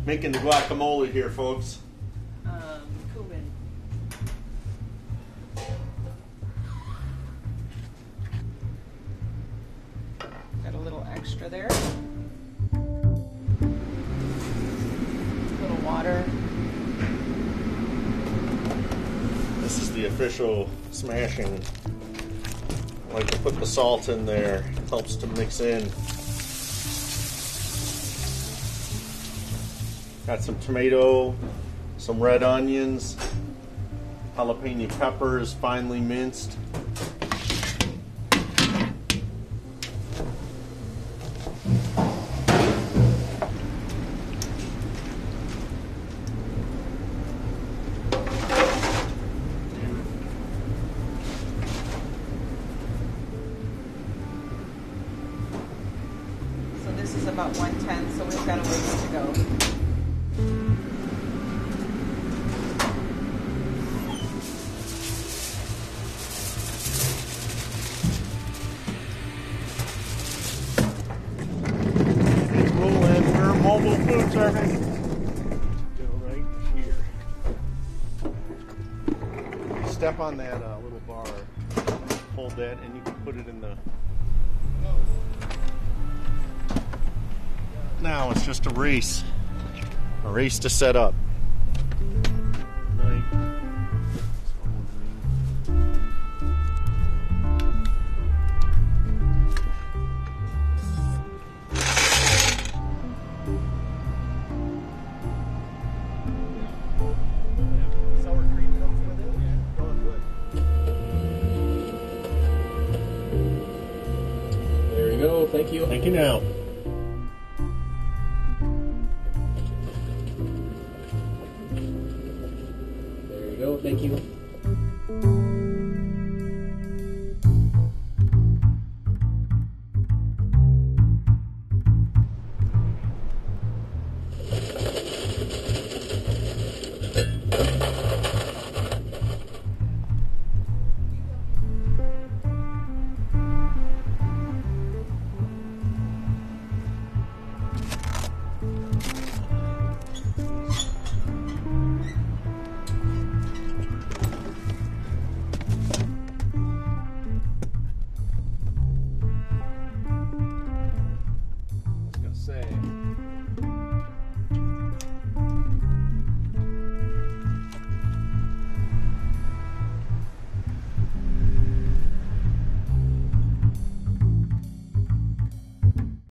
Making the guacamole here, folks. Cumin. Got a little extra there. A little water. This is the official smashing. I like to put the salt in there. It helps to mix in. Got some tomato, some red onions, jalapeno peppers, finely minced. So this is about 110, so we've got a ways to go. Mobile food service. Go right here. Step on that little bar, hold that, and you can put it in the. Now it's just a race to set up. Right. There you go. Thank you. Thank you now. There you go. Thank you.